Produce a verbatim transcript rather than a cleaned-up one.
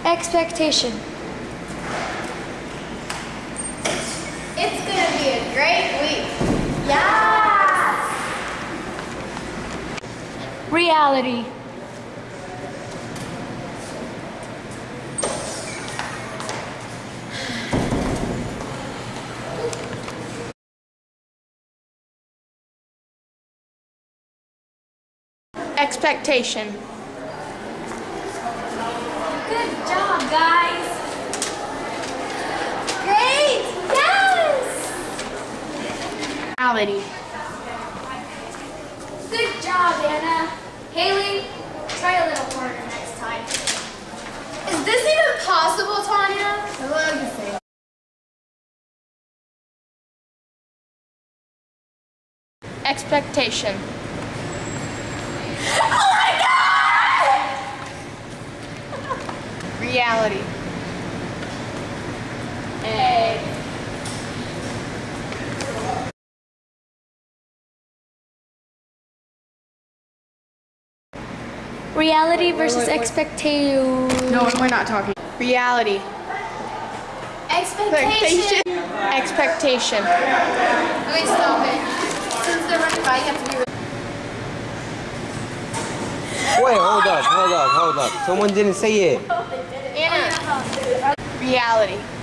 Expectation. It's gonna be a great week. Yes! Reality. Expectation. Good job, guys. Great! Yes! Reality. Good job, Anna. Haley, try a little harder next time. Is this even possible, Tanya? What do you think? Expectation. Oh my God! Reality. Hey. Reality versus expectation. No, we're not talking. Reality. Expectation. Expectation. Okay, stop it. Since they're running by, you have to be. Wait, hold up, hold up, hold up. Someone didn't say it. Anna. Reality.